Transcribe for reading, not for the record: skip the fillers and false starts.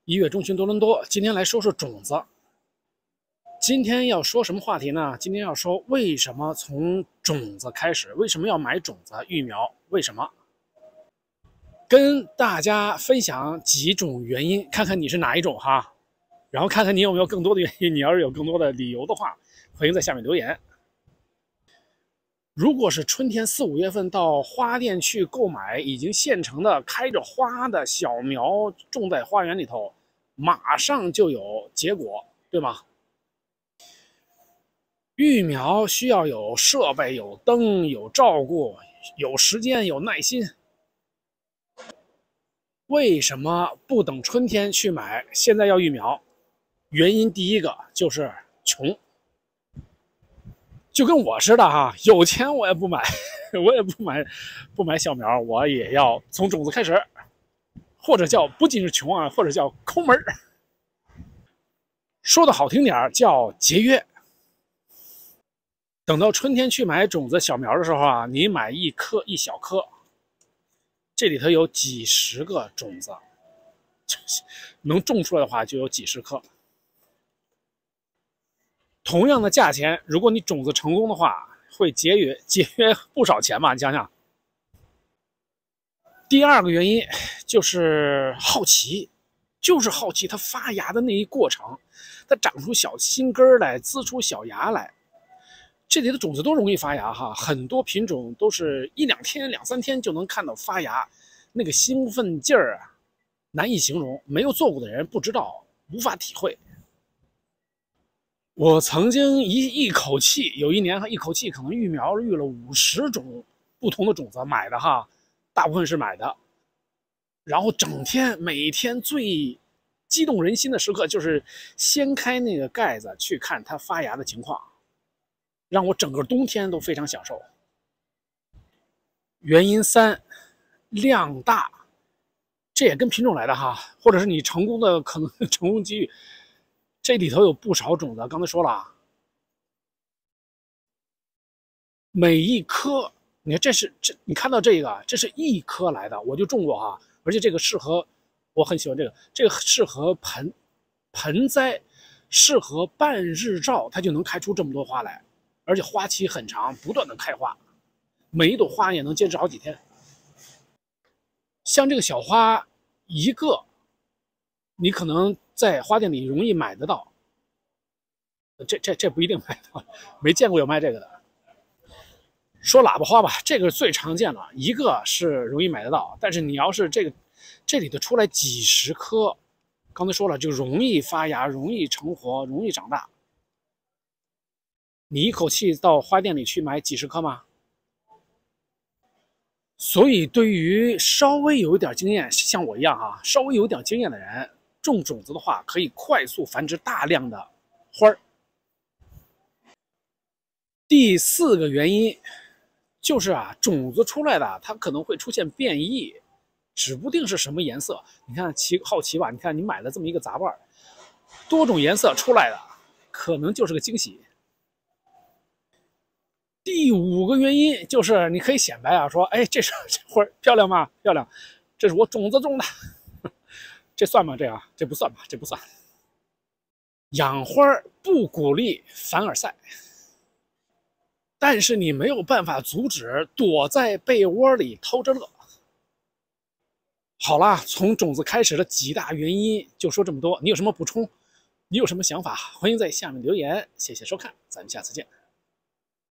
1月中旬多伦多，今天来说说种子。今天要说什么话题呢？今天要说为什么从种子开始，为什么要买种子育苗？为什么？跟大家分享几种原因，看看你是哪一种哈，然后看看你有没有更多的原因。你要是有更多的理由的话，欢迎在下面留言。如果是春天4、5月份到花店去购买已经现成的开着花的小苗，种在花园里头，马上就有结果，对吗？育苗需要有设备、有灯、有照顾、有时间、有耐心。为什么不等春天去买，现在要育苗？原因第一个就是穷。就跟我似的哈，有钱我也不买，我也不买小苗，我也要从种子开始，或者叫不仅是穷啊，或者叫抠门。说的好听点叫节约。等到春天去买种子小苗的时候啊，你买一小颗，这里头有几十个种子，能种出来的话就有几十颗。同样的价钱，如果你种子成功的话，会节约不少钱吧？你想想。第二个原因就是好奇，它发芽的那一过程，它长出小新根来，滋出小芽来。这里的种子都容易发芽哈，很多品种都是1、2天、2、3天就能看到发芽，那个兴奋劲儿啊，难以形容，没有做过的人不知道，无法体会。我曾经一口气，有一年一口气可能育苗育了50种不同的种子，买的哈，大部分是买的。然后每天最激动人心的时刻就是掀开那个盖子去看它发芽的情况，让我整个冬天都非常享受。原因3，量大，这也跟品种来的哈，或者是你成功的可能成功机遇。这里头有不少种子，刚才说了，每一颗，你看你看到这个，这是1颗来的，我就种过哈，而且这个适合，我很喜欢这个适合盆栽，适合半日照，它就能开出这么多花来，而且花期很长，不断的开花，每一朵花也能坚持好几天。像这个小花一个，你可能在花店里容易买得到，这不一定买到，没见过有卖这个的。说喇叭花吧，这个最常见了，一个是容易买得到，但是你要是这里头出来几十颗，刚才说了就容易发芽，容易成活，容易长大。你一口气到花店里去买几十颗吗？所以对于稍微有一点经验，像我一样哈，稍微有点经验的人，种种子的话可以快速繁殖大量的花儿。第4个原因就是啊，种子出来的它可能会出现变异，指不定是什么颜色。你看好奇吧？你看你买了这么一个杂瓣，多种颜色出来的，可能就是个惊喜。第5个原因就是你可以显摆啊，说，哎，这花漂亮吗？漂亮，这是我种子种的，这算吗？这不算吧？这不算。养花不鼓励凡尔赛，但是你没有办法阻止躲在被窝里偷着乐。好啦，从种子开始的几大原因就说这么多，你有什么补充？你有什么想法？欢迎在下面留言。谢谢收看，咱们下次见。